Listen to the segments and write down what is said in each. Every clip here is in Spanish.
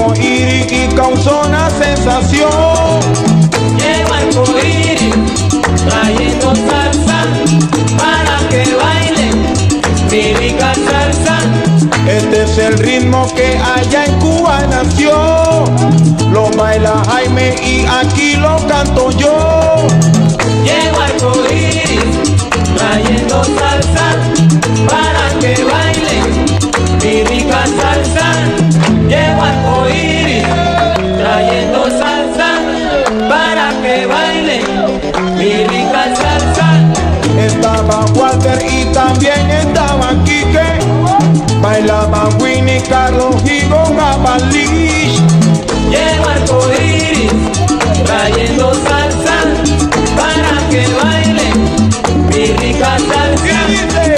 arcoíris y causó una sensación. Llegó arcoíris trayendo salsa para que baile mi rica salsa. Este es el ritmo que allá en Cuba nació. Lo baila Jaime y aquí lo canto yo. Llegó arcoíris trayendo salsa para que baile mi rica salsa. Llegó arcoíris trayendo salsa para que baile mi rica salsa. Estaba Walter y también estaba Quique. Bailaban Winnie, Carlos y Gonga Balich. Llegó arcoíris trayendo salsa para que baile mi rica salsa. ¿Qué dice?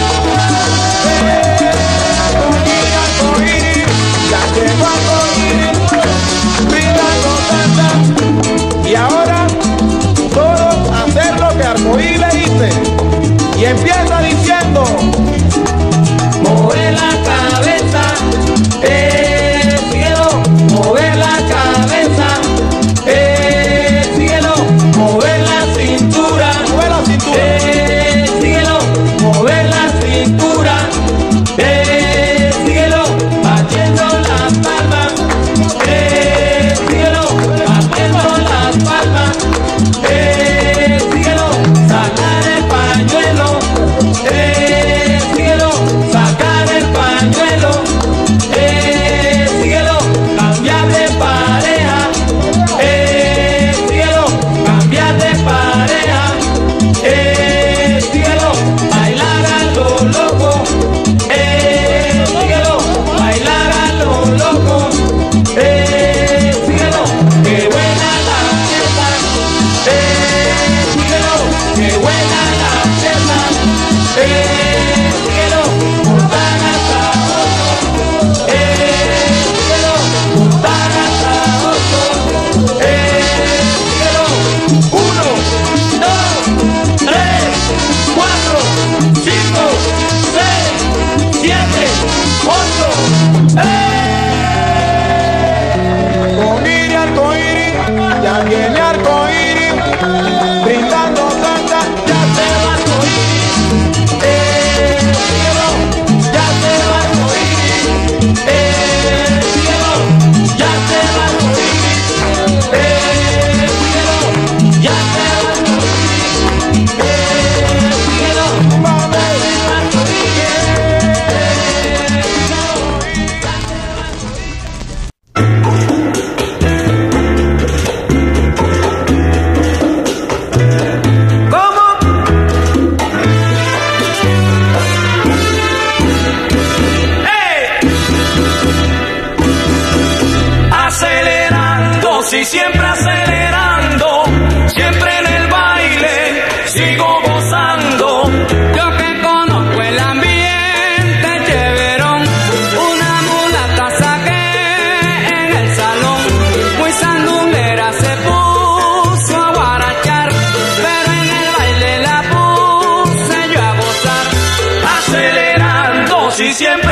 Arcoíris, ya llegó arcoíris, brindando salsa. Y ahora todos a hacer lo que arcoíris le dice. Y empieza diciendo: mover la cabeza, síguelo, mover la cabeza, síguelo, mover la cintura, síguelo, mover la cintura, síguelo, batiendo las palmas, síguelo, batiendo las palmas, síguelo, sacar el pañuelo, síguelo, sacar el pañuelo, síguelo, cambiar de pareja, síguelo, cambiar de pareja, síguelo, bailar a lo loco, síguelo, bailar a lo loco, síguelo, que buena la fiesta, síguelo, que buena la fiesta, síguelo, juntar hasta ocho, síguelo, juntar hasta ocho, síguelo, 1, 2, 3, 4, 5, 6, 7, 8, arcoíris, arcoíris, ya viene arcoíris, brindando salsa. ya se va arcoíris, síguelo, ya se va arcoíris, síguelo, ya se va arcoíris, síguelo, ya se va arcoíris, síguelo, Vamos. Acelerando, sí, siempre acelerando, siempre en el baile, sigo gozando. Yo que conozco el ambiente chéverón, una mulata saqué en el salón, muy sandunguera se puso a guarachar, pero en el baile la puse yo a gozar. Acelerando, sí, siempre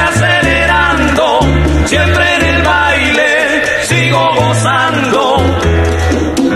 acelerando, siempre en el baile sigo gozando.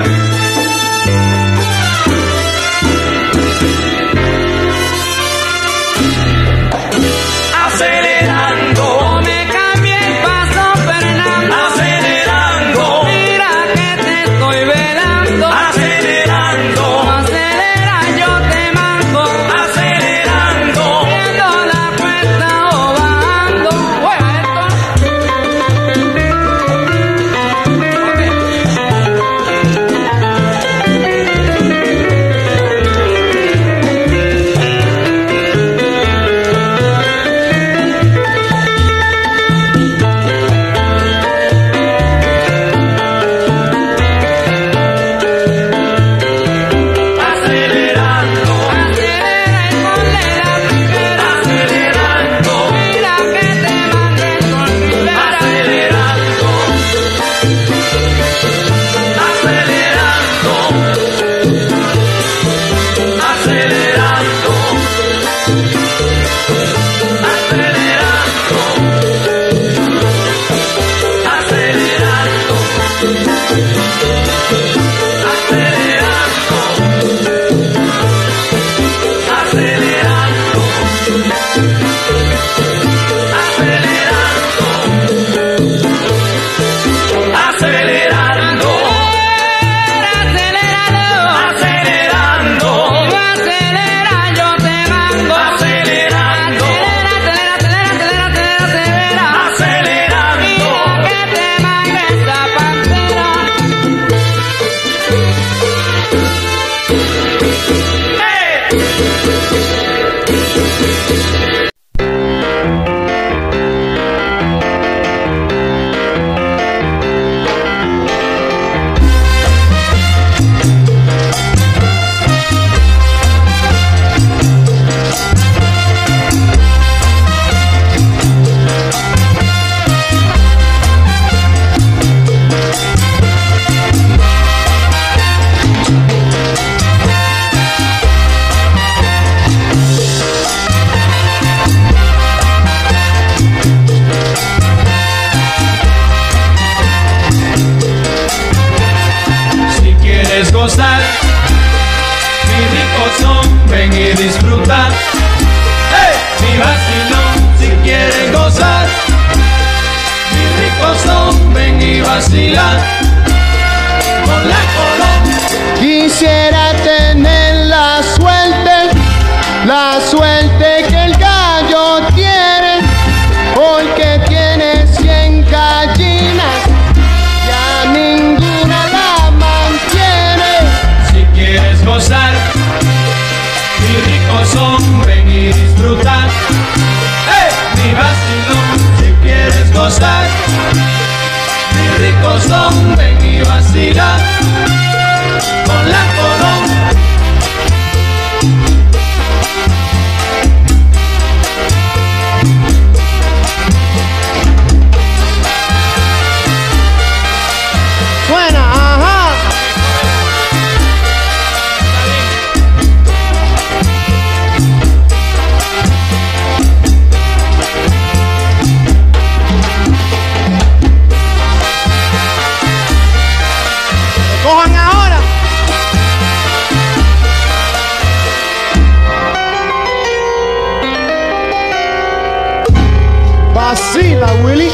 vacilar con la Colón. Quisiera tener la suerte que el gallo tiene, porque tiene 100 gallinas, ya ninguna la mantiene. Si quieres gozar, mi rico son, ven y disfrutar. Mi vacilón, si quieres gozar, mi rico son, ven y vacilar con la Colón. Suena, ajá. Cojan ahora. Vacila, Willy.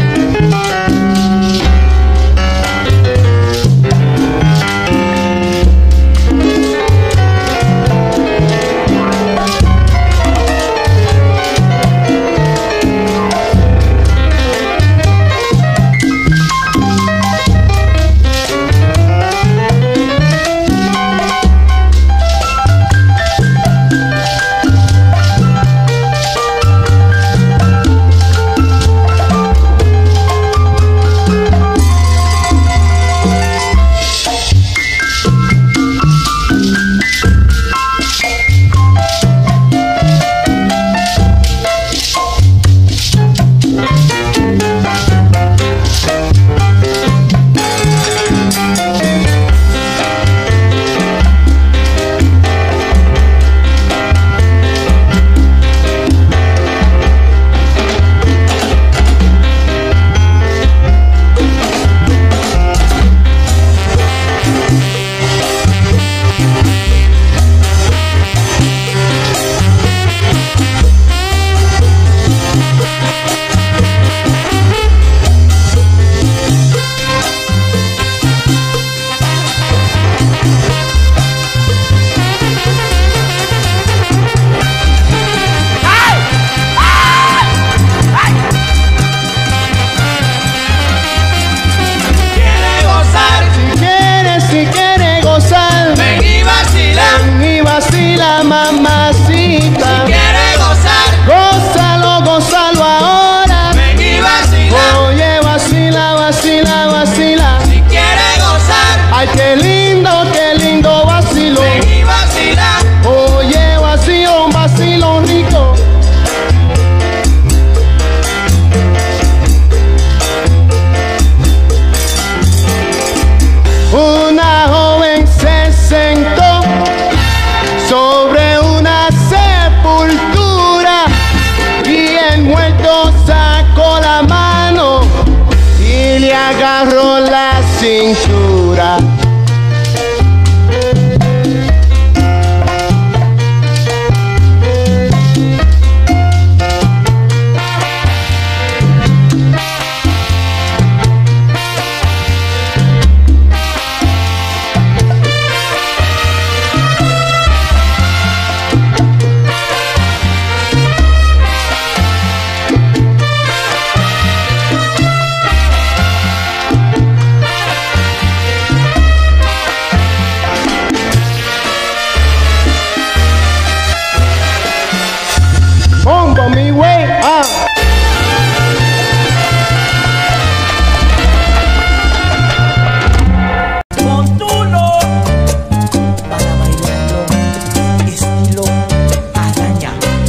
Mamacita, Si quieres gozar, gózalo, gózalo ahora. ven y vacila. Oye, vacila, vacila, vacila. Si quieres gozar, Ay, qué lindo vacilo. ven y vacila. Oye, vacilo, un vacilo rico. Una joven se sentó sobre una sepultura y el muerto sacó la mano y le agarró la cintura. Bombo mi güey, Montuno para bailando estilo araña.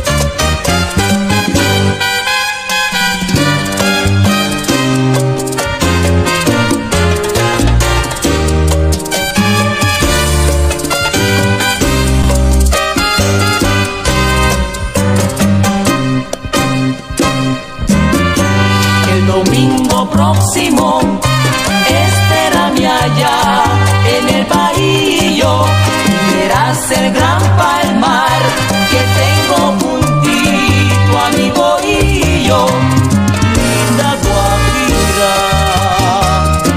El domingo próximo espérame allá en el bahío y verás el gran palmar que tengo juntito a mi bohío. Linda Guajira.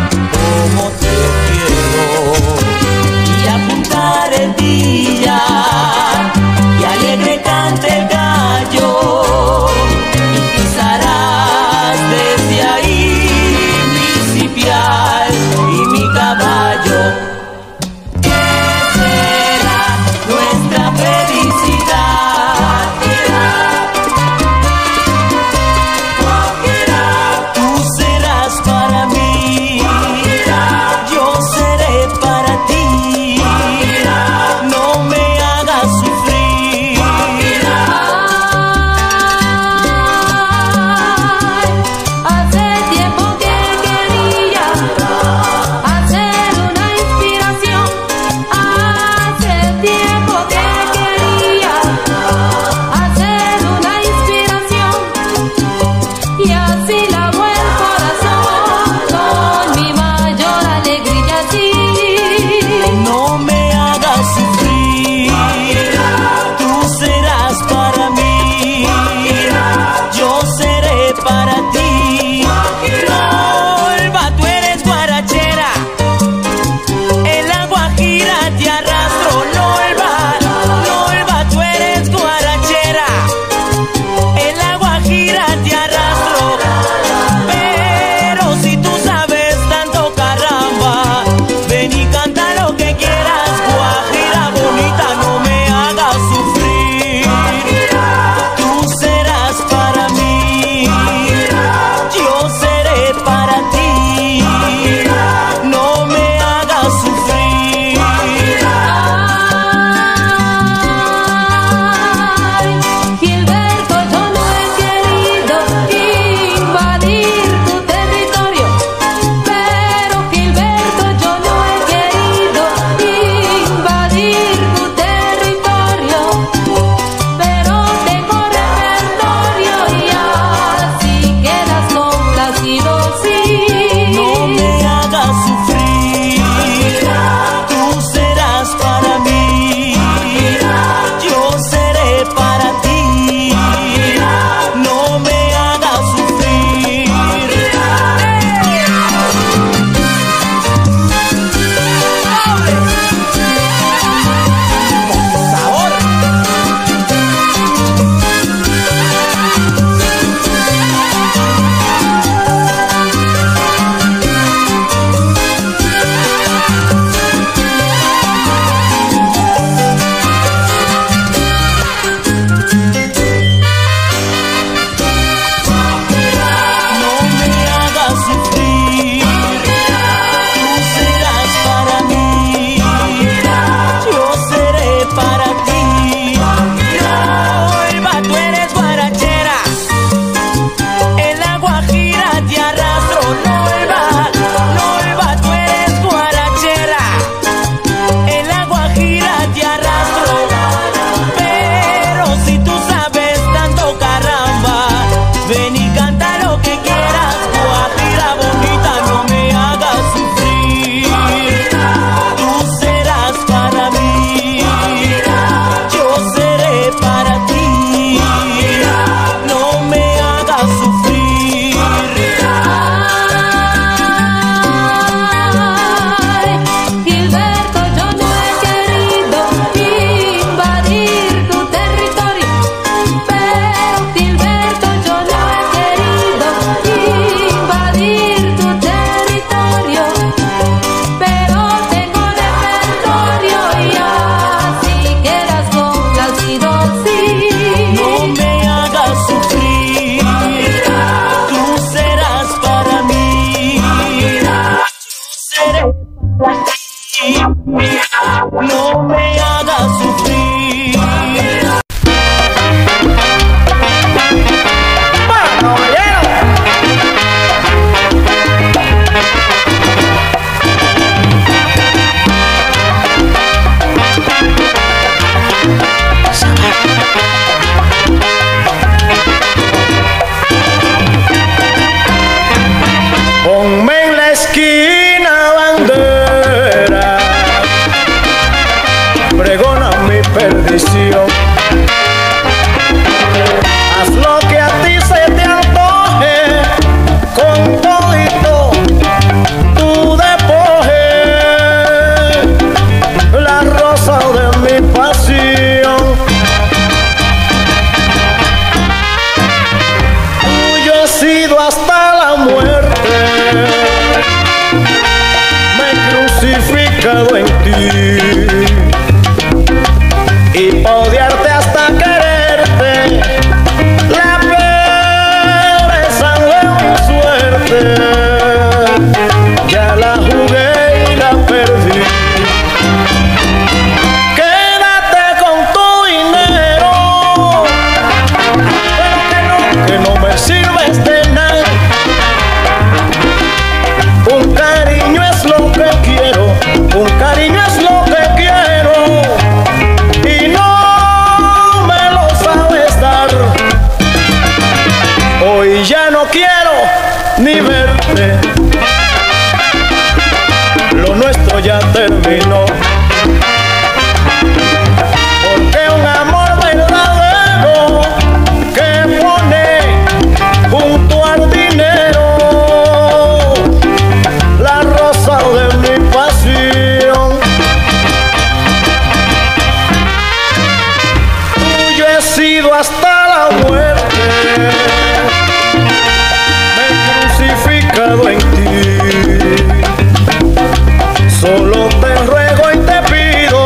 No me hagas sufrir. Ponme en la esquina bandera, pregona mi perdición. Haz lo que a ti se te antoje, con todito tu despoje, la rosa de mi pasión. Tuyo he sido hasta la muerte, me he crucificado en ti, y pa' odiarte hasta quererte, la pereza de mi suerte, ya la jugué y la perdí. Quédate con tu dinero, pero que no me sirves de nada. Un cariño es lo que quiero, un cariño es lo que quiero, y no me lo sabes dar. Hoy ya no quiero quiero ni verte. Lo nuestro ya terminó. Porque un amor verdadero que pone junto al dinero la rosa de mi pasión. Tuyo he sido hasta la muerte, me he crucificado en ti. Solo te ruego y te pido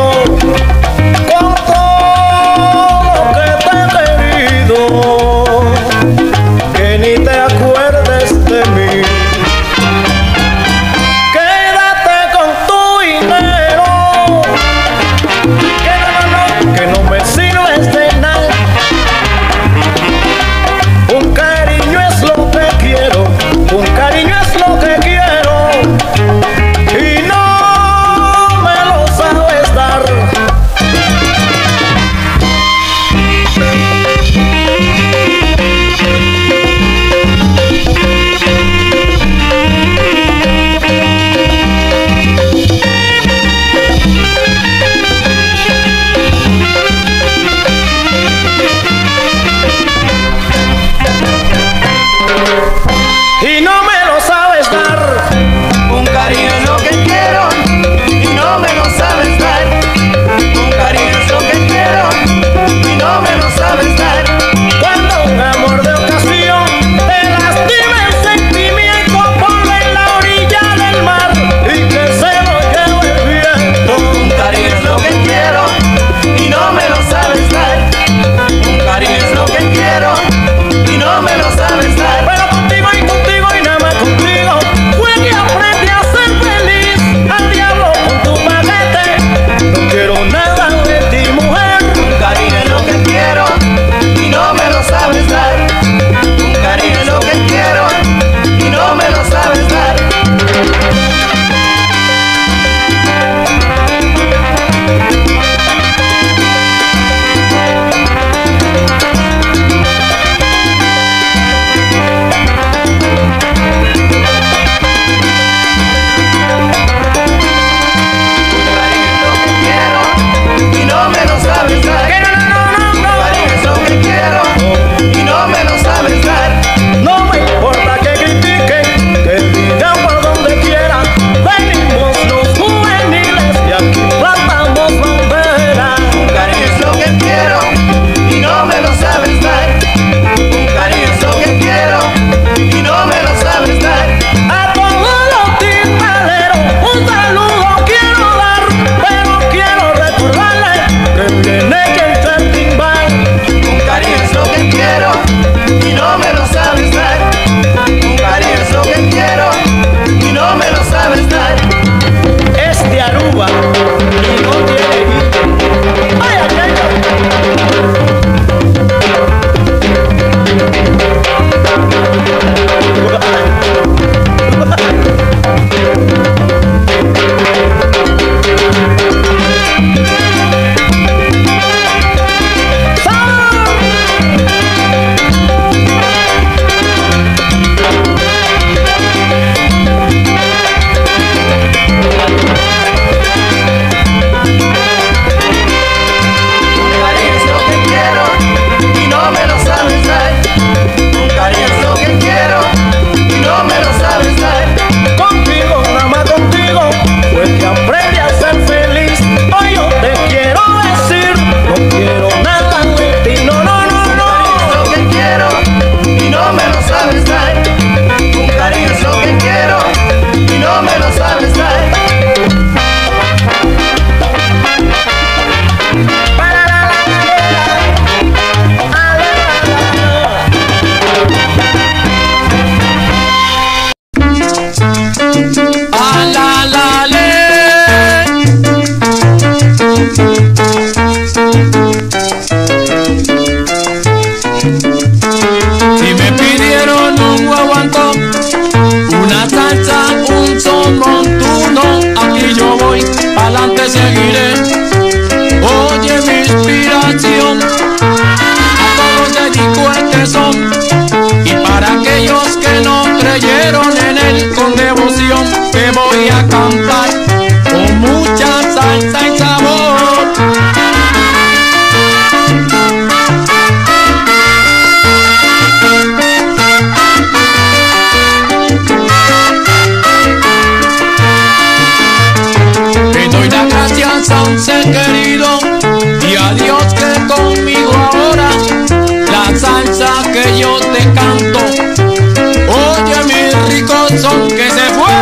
son que se fue.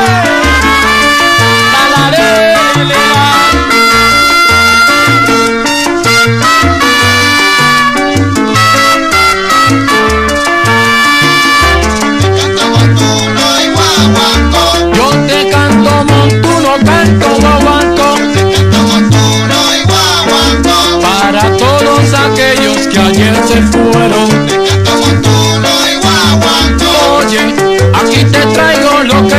Yo te canto montuno, canto guaguancó. Para todos aquellos que ayer se fueron. Oye, aquí te traigo lo que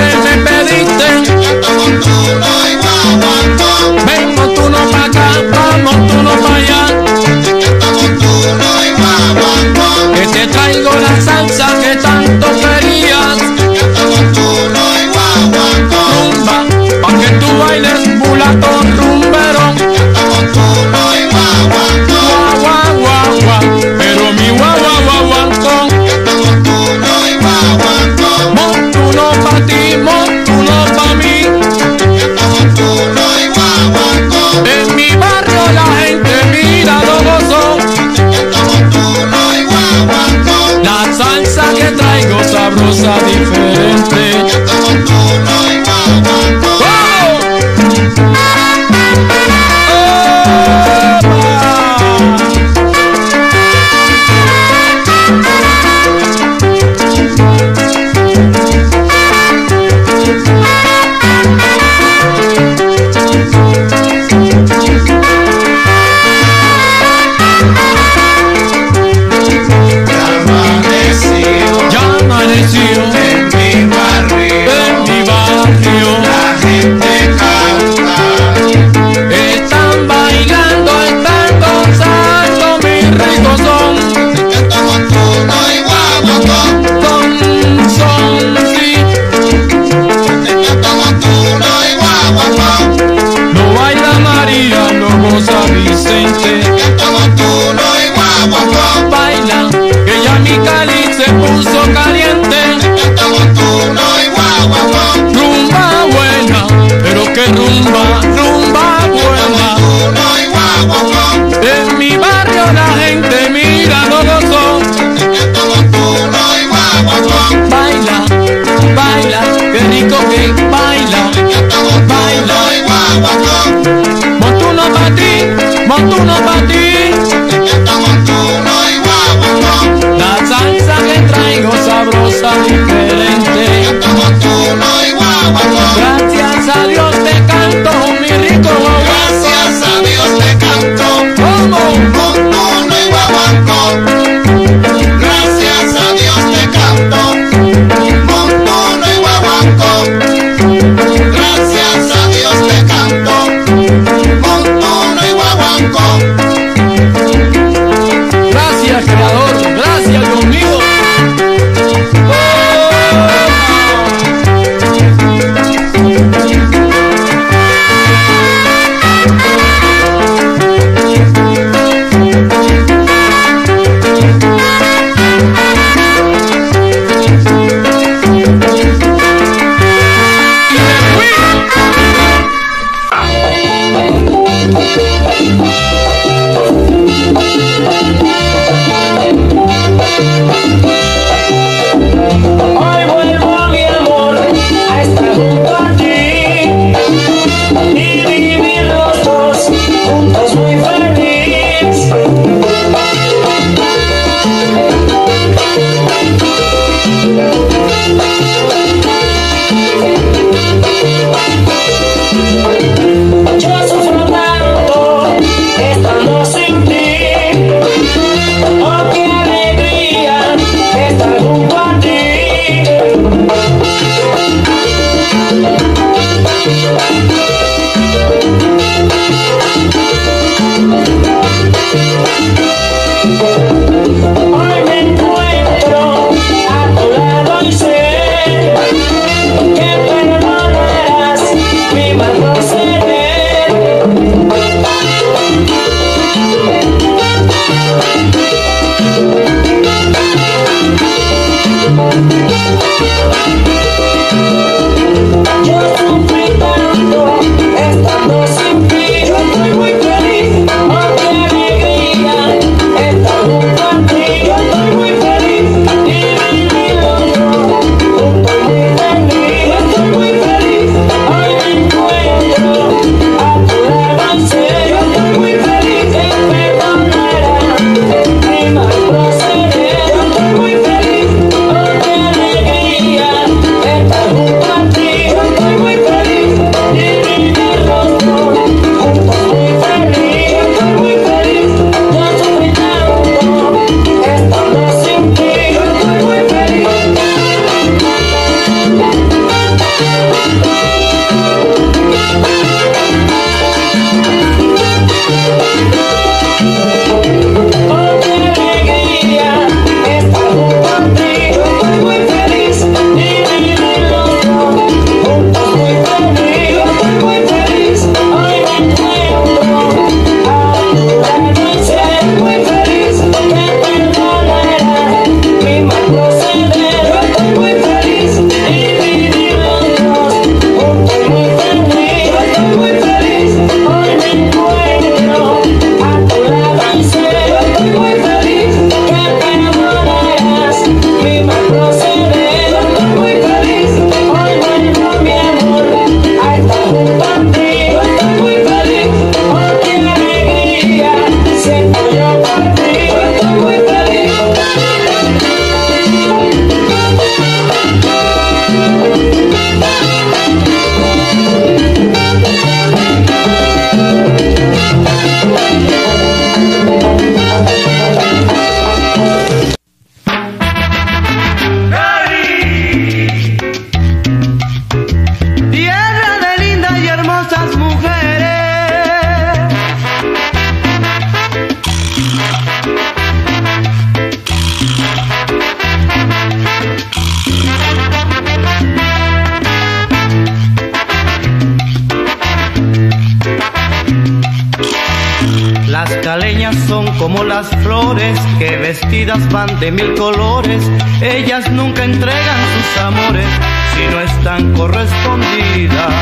como las flores que vestidas van de 1000 colores. Ellas nunca entregan sus amores si no están correspondidas.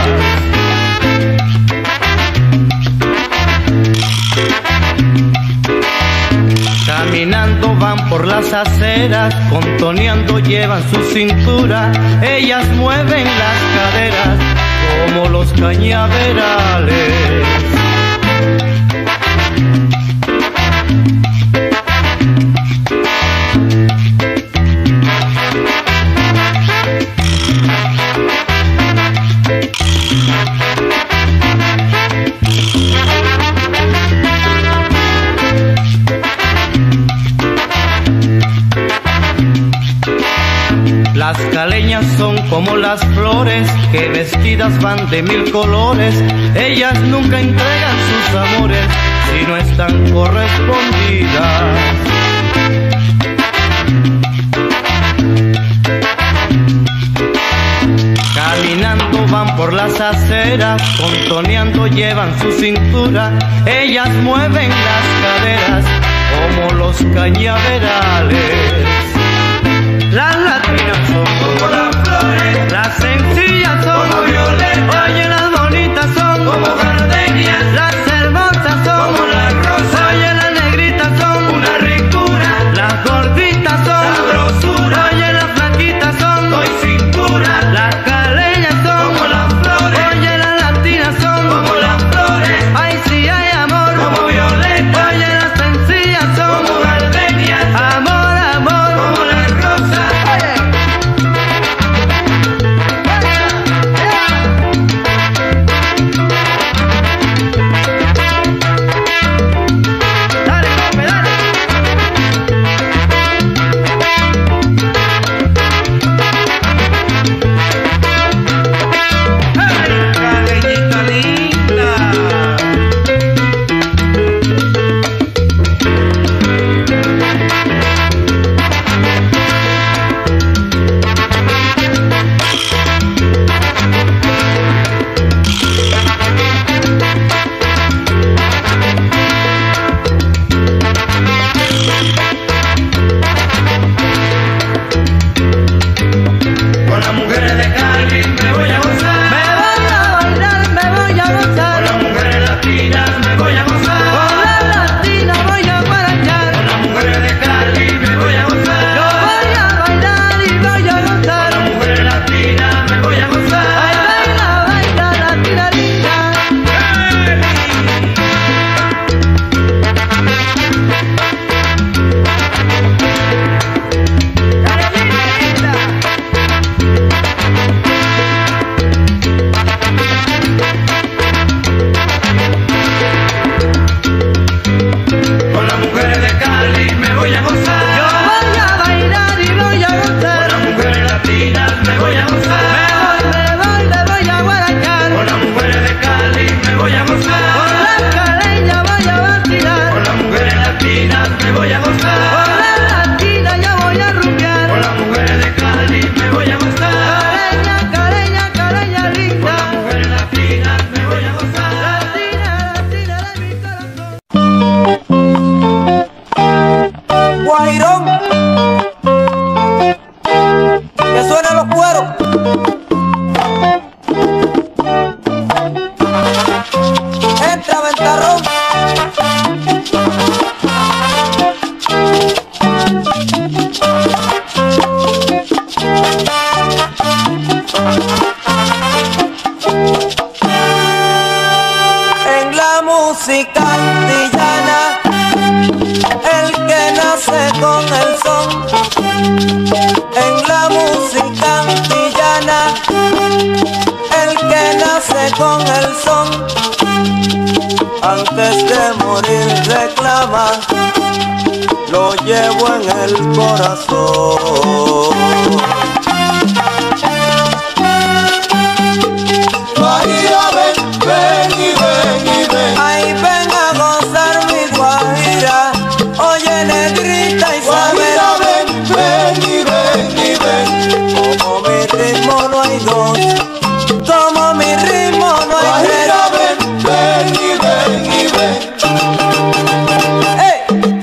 Caminando van por las aceras, contoneando llevan su cintura. Ellas mueven las caderas como los cañaverales. Las caleñas son como las flores que vestidas van de 1000 colores. Ellas nunca entregan sus amores si no están correspondidas. Caminando van por las aceras, contoneando llevan su cintura. Ellas mueven las caderas como los cañaverales. Las latinas son como las flores, las sencillas son como violetas. Oye, las bonitas son como gardenias, las hermosas son como las rosas. Oye, las negritas son una ricura, las gorditas son sabrosura. Oye, las flaquitas son hoy cintura, las caleñas son como las flores. Oye, las latinas son como las flores, ay sí hay amor como violeta. Oye, las sencillas son como gardenias, amor, amor como las rosas. Hey.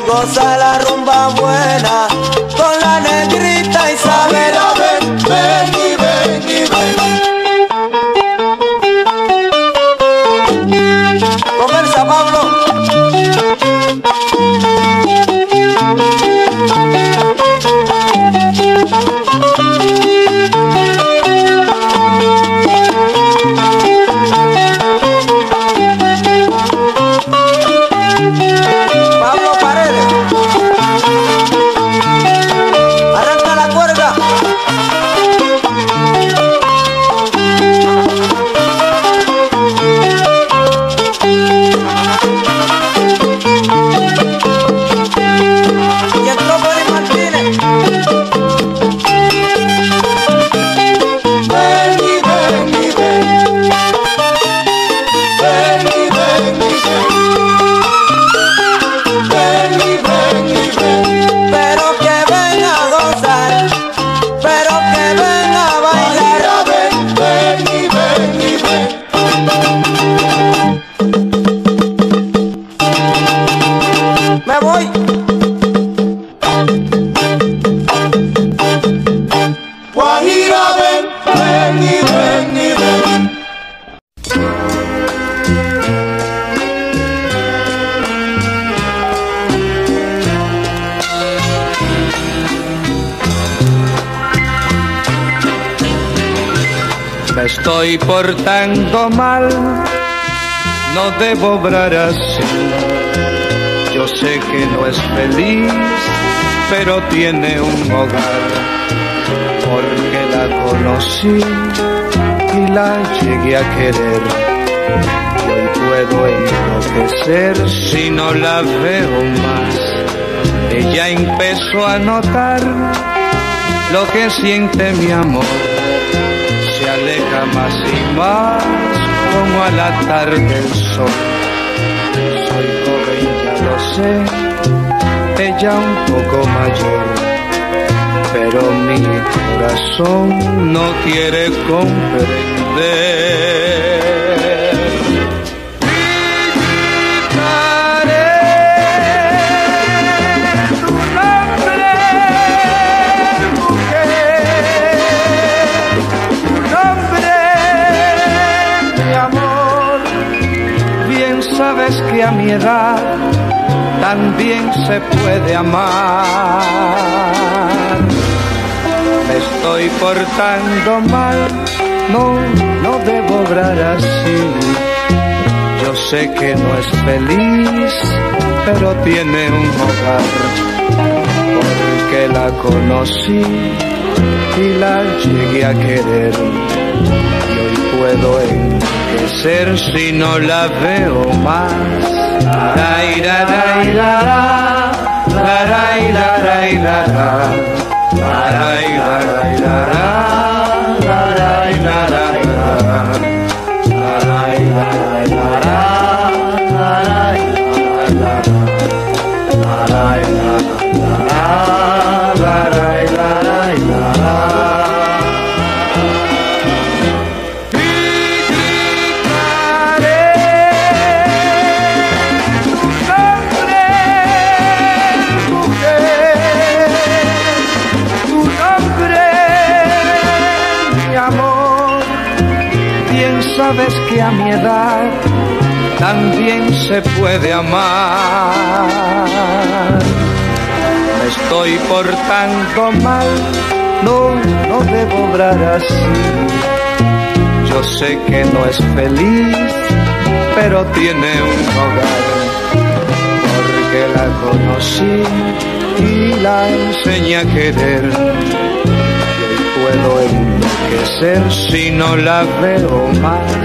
goza la rumba buena con la negrita Isabela. Ven, ven y ven y ven. Conversa, Pablo. Pablo Paredes. Arranca la cuerda. Y entró Boris Martínez. Ven y ven y ven. Ven y ven y ven. Ven y ven y ven. Pero que ven a gozar, pero que ven a bailar. Ven, ven y ven y ven. Me voy. Guajira, ven, ven y ven y ven. Me estoy portando mal, no debo obrar así. Yo sé que no es feliz, pero tiene un hogar, porque la conocí y la llegué a querer. Y hoy puedo enloquecer si no la veo más. Ella empezó a notar lo que siente mi amor. Se aleja más y más, como al atarde el sol. Soy joven, ya lo sé, ella un poco mayor, pero mi corazón no quiere comprender. Gritaré tu nombre, mujer. Mi amor, bien sabes que a mi edad también se puede amar. Me estoy portando mal, no debo obrar así. Yo sé que no es feliz, pero tiene un hogar, porque la conocí y la llegué a querer. Puedo enloquecer si no la veo más. Sabes que a mi edad también se puede amar. Me estoy portando mal, no debo obrar así. Yo sé que no es feliz, pero tiene un hogar, porque la conocí y la enseñé a querer. Puedo enloquecer si no la veo más.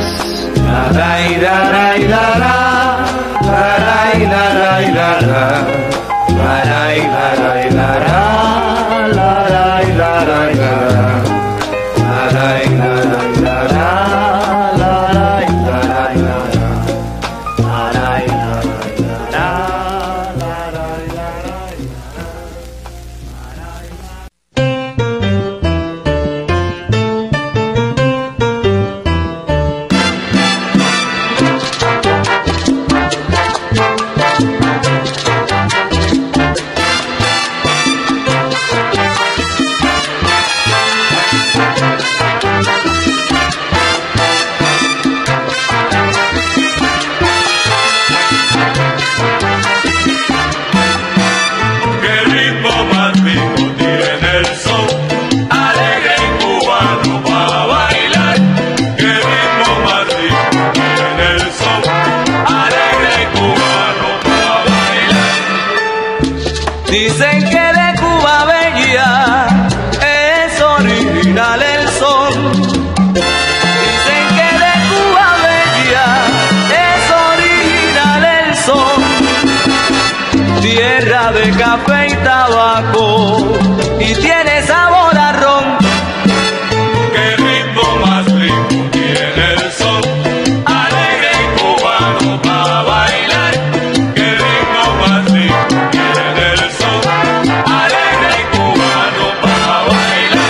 Dicen que de Cuba Bella es original el son. Dicen que de Cuba Bella es original el son. Tierra de café y tabaco y tiene sabor a ron. Qué ritmo más rico tiene el son, alegre y cubano para bailar. Qué ritmo más rico tiene el son, alegre y cubano para bailar.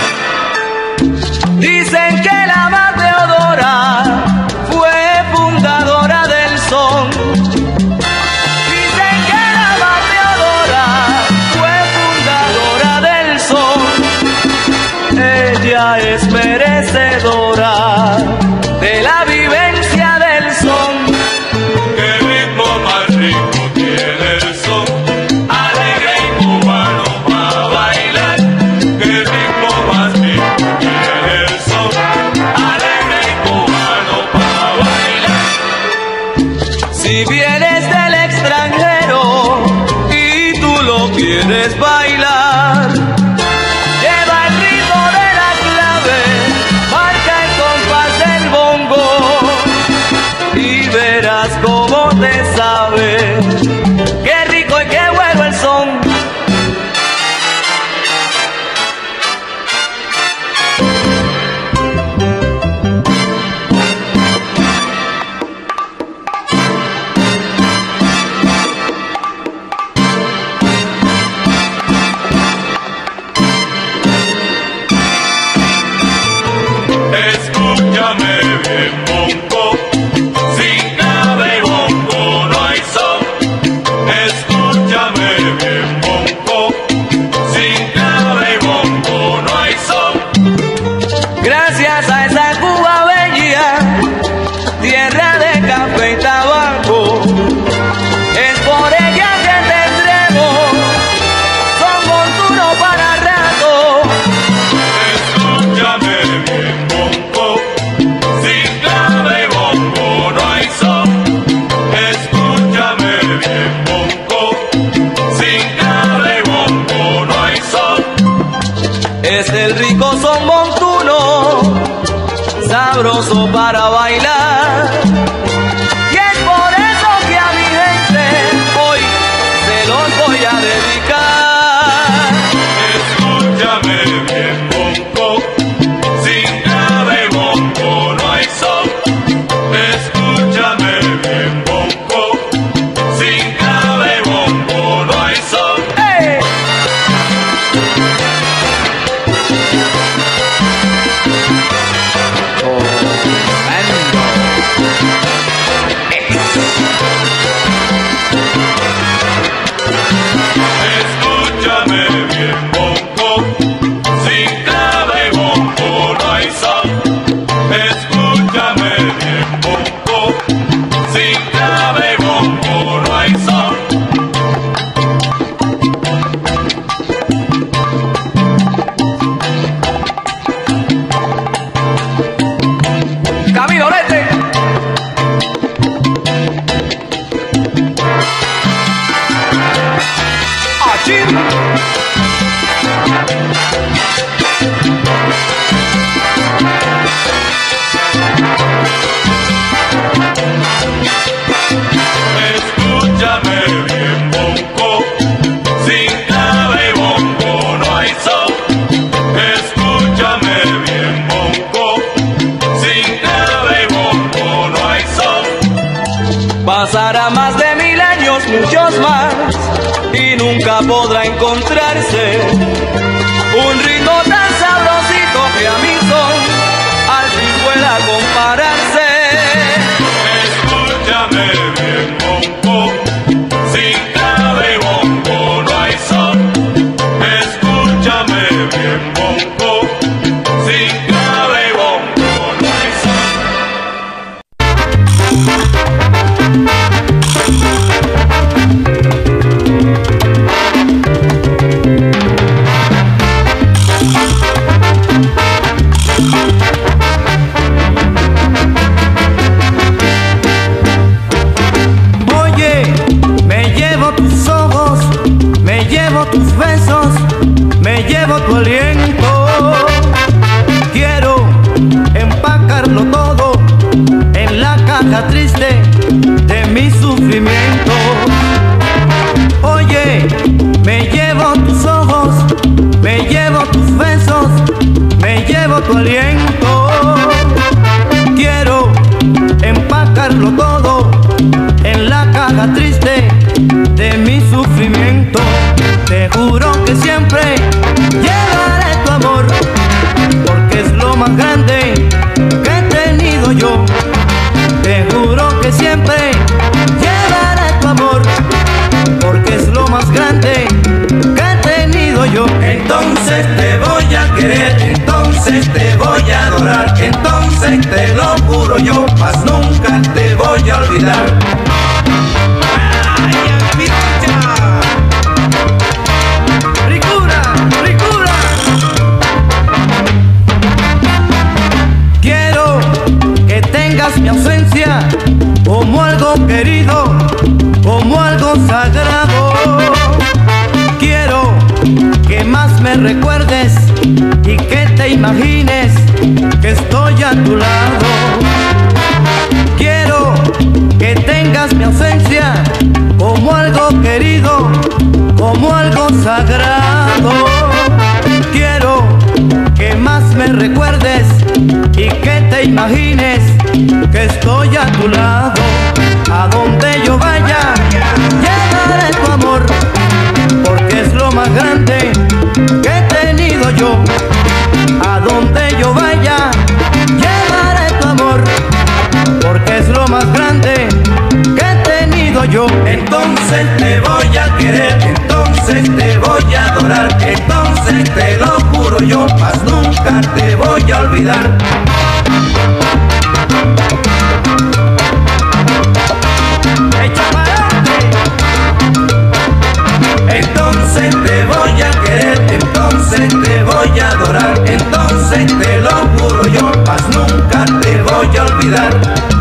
Dicen que la Madre Teodora fue fundadora del son. Dicen que la Madre Teodora fue fundadora del son. Ella es merecedora de la vivencia del son. Qué ritmo más rico tiene el son, alegre y cubano para bailar. Qué ritmo más rico tiene el son, alegre y cubano para bailar. Si vienes del extranjero y tú lo quieres bailar, lleva el ritmo de la clave, marca el compás del bongo y verás cómo te sabe. Qué rico y qué bueno el son. Escúchame bien, bongo, sin clave y bongo no hay son. Escúchame bien, bongo, sin clave y bongo no hay son. Gracias a esa Cuba Bella, tierra de café y tabaco, es por ella que tendremos son montuno para rato. Escúchame bien, bongo, sin clave y bongo no hay son. Escúchame bien, bongo, sin clave y bongo no hay son. Es el rico son montuno, sabroso para bailar. Y es por eso que a mi gente hoy se los voy a dedicar. Escúchame bien, bongo, sin clave y bongo no hay son. Escúchame bien, bongo, sin clave y bongo no hay son. ¡Hey! Escúchame bien, bongo, sin clave y bongo no hay son. Escúchame bien, bongo, sin clave y bongo no hay son. Camino Lete. Allí. Escúchame bien, bongo, sin clave y bongo no hay son. Escúchame bien, bongo, sin clave y bongo no hay son. Pasará más de 1000 años, muchos más, y nunca podrá encontrarse un ritmo tan sabrosito que a mi son al fin pueda compararse. Escúchame bien, bongo, sin clave y bongo no hay son. Escúchame bien, bongo, sin clave y bongo no hay son. besos, me llevo tu aliento. Quiero empacarlo todo en la caja triste de mi sufrimiento. Oye, me llevo tus ojos, me llevo tus besos, me llevo tu aliento. Quiero empacarlo todo en la caja triste de mi sufrimiento. Te juro que siempre llevaré tu amor, porque es lo más grande que he tenido yo. Te juro que siempre llevaré tu amor, porque es lo más grande que he tenido yo. Entonces te voy a querer, entonces te voy a adorar, entonces te lo juro yo, mas nunca te voy a olvidar. ¡Ay, ¡Ricura, ricura! Quiero que tengas mi ausencia como algo querido, como algo sagrado. Quiero que más me recuerdes y que te imagines que estoy a tu lado. Quiero que tengas mi ausencia como algo querido, como algo sagrado. Quiero que más me recuerdes y que te imagines que estoy a tu lado. A donde yo vaya, llevaré tu amor, porque es lo más grande que he tenido yo. A donde yo vaya, llevaré tu amor, porque es lo más grande que he tenido yo. entonces te voy a querer, entonces te voy a adorar, entonces te lo juro yo, mas nunca te voy a olvidar. ¡Echa para adelante! Entonces te voy a querer, entonces te voy a adorar, entonces te lo juro yo, mas nunca te voy a olvidar.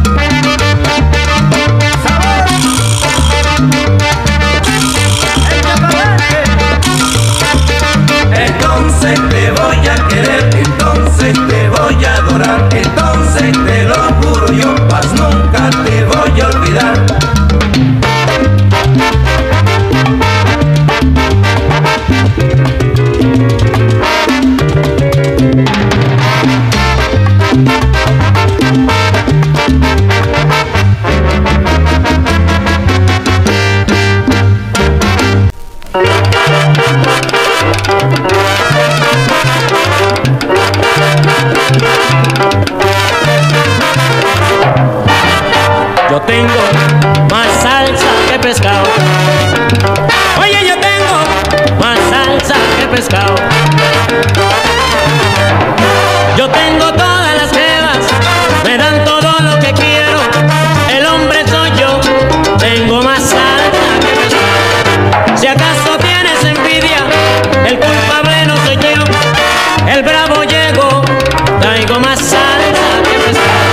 Entonces te voy a querer, entonces te voy a adorar, entonces te lo juro yo, mas nunca te voy a olvidar. Yo tengo más salsa que pescado. Oye, yo tengo más salsa que pescado. Yo tengo todas las jevas, me dan todo lo que quiero. El hombre soy yo, tengo más salsa que pescado. Si acaso tienes envidia, el culpable no soy yo. El bravo llegó, traigo más salsa que pescado.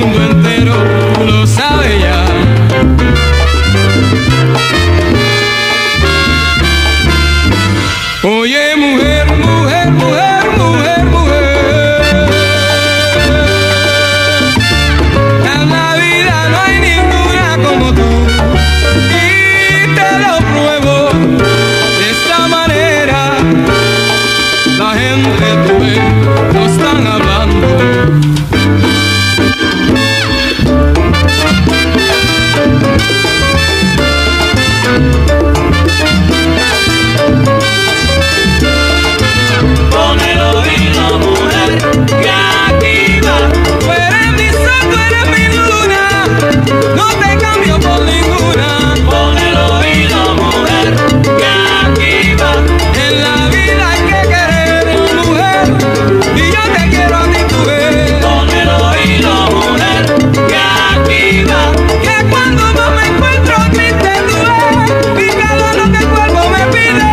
mundo entero lo sabe ya. Oye, mujer, mujer, mujer, mujer, mujer, en la vida no hay ninguna como tú, y te lo pruebo de esta manera. La gente, tú ves, no están hablando. Con el oído, mujer, que aquí va. Tú eres mi sol, tú eres mi luna, no te cambio por ninguna. Con el oído, mujer, que aquí va. En la vida hay que querer, mujer, y yo te quiero a ti, tú ves. Con el oído, mujer, que aquí va. Que cuando no me encuentro triste, tú ves, y cada lo que el cuerpo me pide.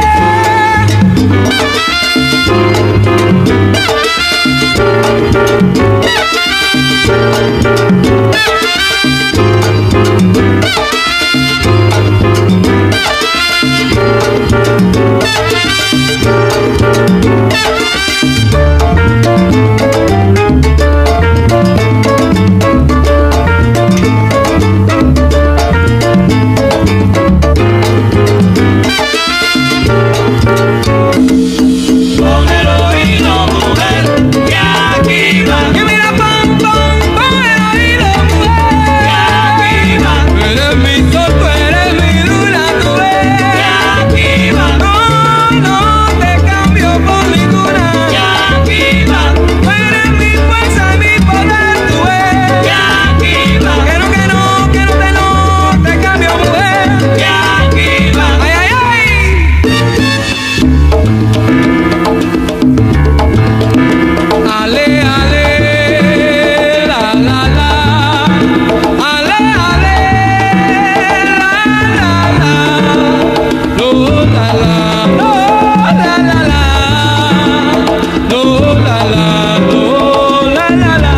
Con el oído, mujer, que aquí va. Que mira, pam, pam, con el oído, mujer, Que aquí va. tú eres mi sol, tú eres mi luna, tú ves. Que aquí va. No, no te cambio por ninguna. Que aquí va. Tú eres mi fuerza y mi poder, tú ves. Que aquí va. Que no te cambio, mujer. Que aquí va. Ay, ay, ay. Ale, ale, la, la, la. Ale, ale, la, la, la. Lo, la, la, lo, la, la, la. Lo, la, la, lo, la, la, la.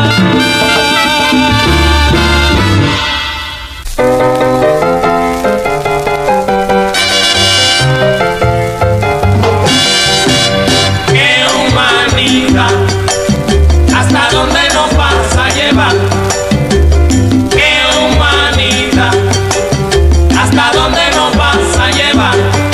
Qué humanidad, hasta dónde nos vas a llevar. Qué humanidad, hasta dónde nos vas a llevar.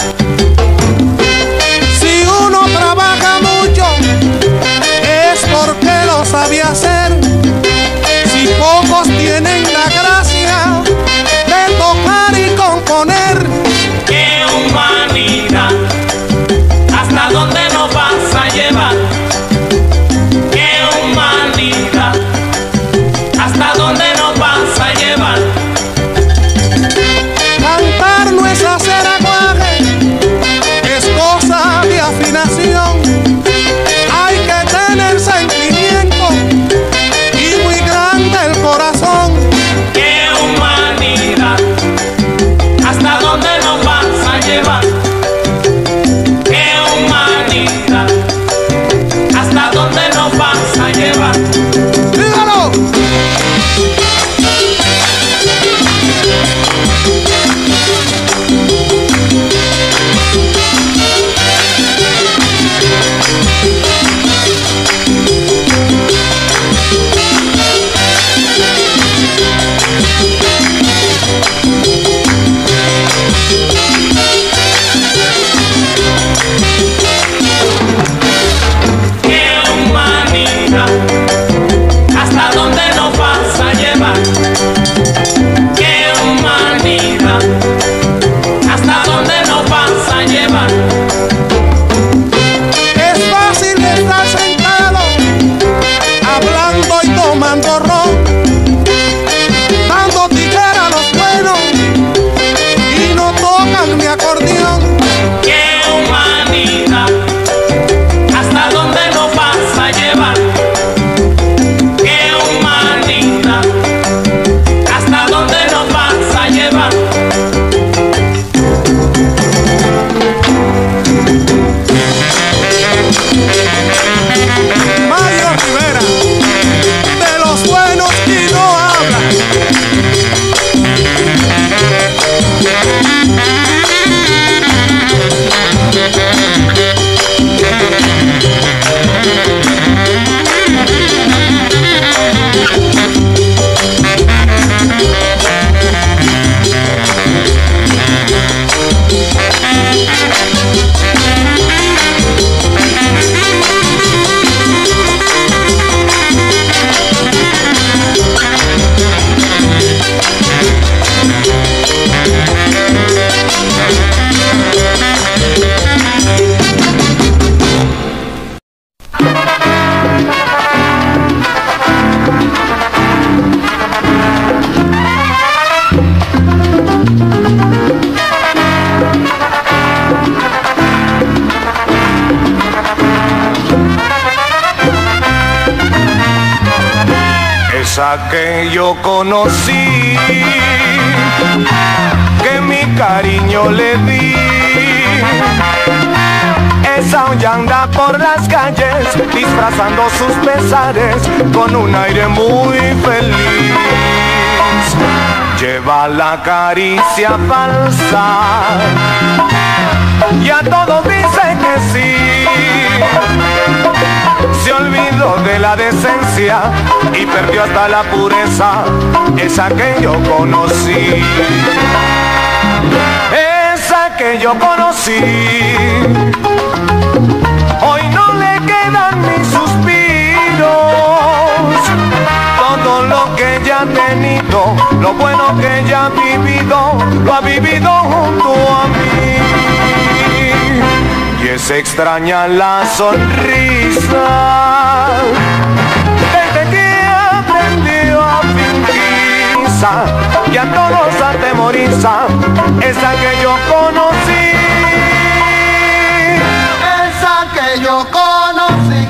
Si uno trabaja mucho, es porque lo sabe hacer. Si pocos tienen la gracia de tocar y componer, Qué humanidad, hasta dónde nos vas a llevar. Qué humanidad, hasta dónde nos vas a llevar. cantar no es hacer aguaje, es cosa de afinación. Hay que tener sentimiento y muy grande el corazón. que yo conocí, que mi cariño le di. Esa hoy anda por las calles disfrazando sus pesares con un aire muy feliz. Lleva la caricia falsa y a todos dice que sí. Se olvidó de la decencia y perdió hasta la pureza, esa que yo conocí. Esa que yo conocí, hoy no le quedan ni suspiros. Todo lo que ella ha tenido, lo bueno que ella ha vivido, lo ha vivido junto a mí. Y es extraña la sonrisa desde que aprendió a fingir, que a todos atemoriza, esa que yo conocí. Esa que yo conocí,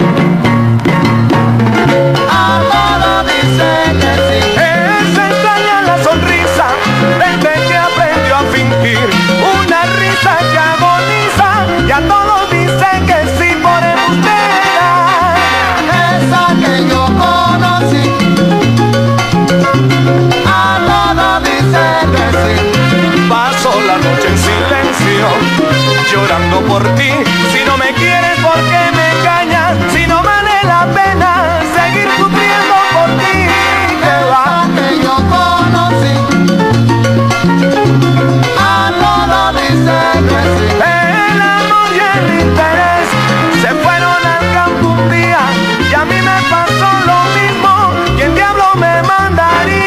a todos dice que sí. Es extraña la sonrisa desde que aprendió a fingir, una risa que agoniza y a todos dice que sí por embustera. Esa que yo conocí, a todos dice que sí. Paso la noche en silencio, llorando por ti. Si no me quieres, ¿por qué me engañas? Si no vale la pena seguir sufriendo por ti. ¿Qué va? Esa que yo conocí, a todos dice que sí. El amor y el interés se fueron al campo un día y a mí me pasó lo mismo. ¿Y el diablo me mandaría?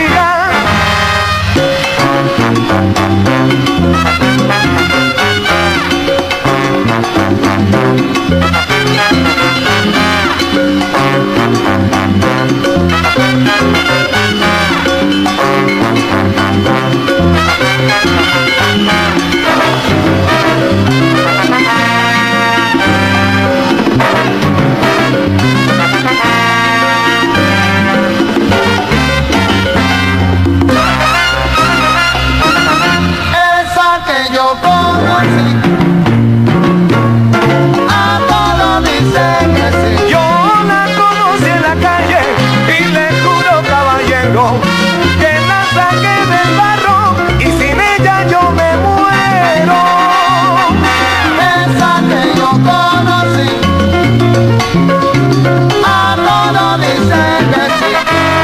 Esa que yo conocí, a todos dice que sí. Yo la conocí en la calle y le juro, caballero, que la saqué del barro y sin ella yo me muero. Esa que yo conocí, a todos dice que sí.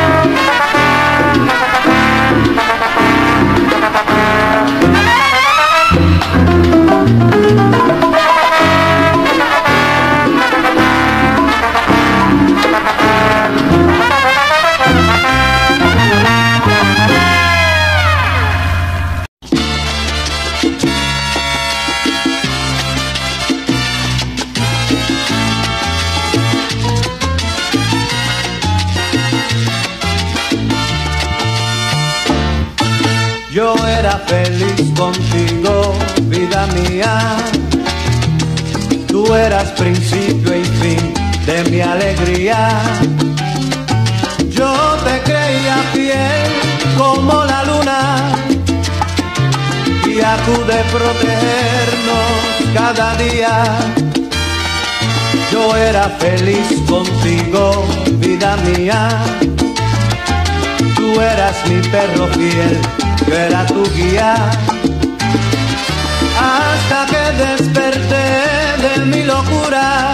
Yo era feliz contigo, vida mía. Tú eras principio y fin de mi alegría. Yo te creía fiel como la luna y acude protegernos cada día. Yo era feliz contigo, vida mía. Tú eras mi perro fiel, yo era tu guía. Hasta que desperté de mi locura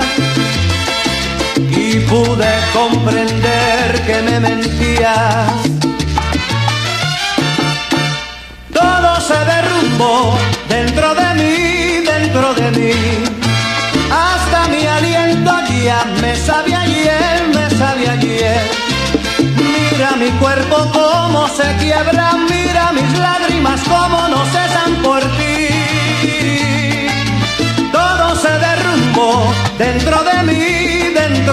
y pude comprender que me mentías. Todo se derrumbó dentro de mí, hasta mi aliento ya me sabía ayer, Mira mi cuerpo cómo se quiebra, mira mis lágrimas cómo no cesan por ti. Todo se derrumbó dentro de mí,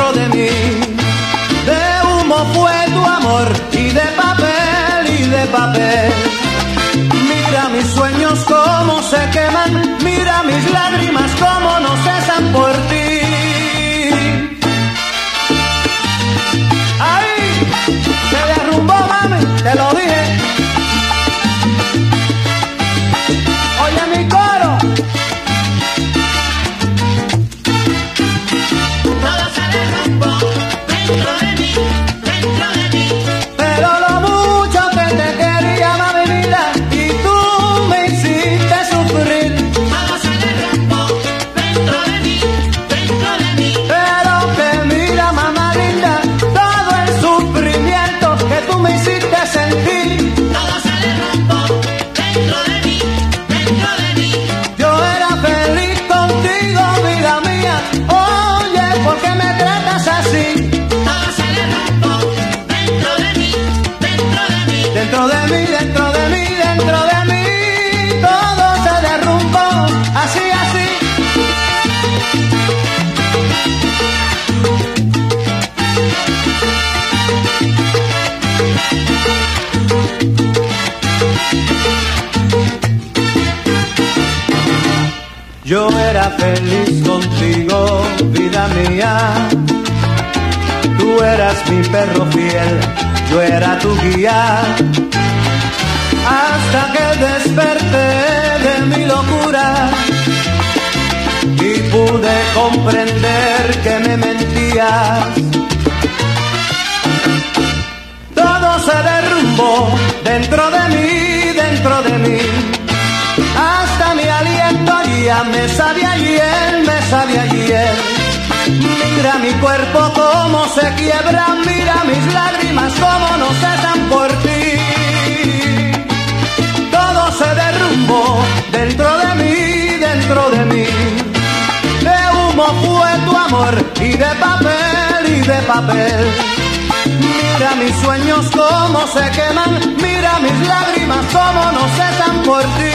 de humo fue tu amor y de papel, Mira mis sueños cómo se queman, mira mis lágrimas cómo no cesan por ti. Se Dentro de mí, dentro de mí, dentro de mí, todo se derrumbó, así, así. Yo era feliz contigo, vida mía. Tú eras mi perro fiel, yo era tu guía. Hasta que desperté de mi locura y pude comprender que me mentías. Todo se derrumbó dentro de mí, dentro de mí. Hasta mi aliento ya me sabe a hiel, me sabe a hiel. Mira mi cuerpo cómo se quiebra, mira mis lágrimas cómo no cesan por ti. Todo se derrumbó dentro de mí, dentro de mí. De humo fue tu amor y de papel, y de papel. Mira mis sueños cómo se queman, mira mis lágrimas cómo no cesan por ti.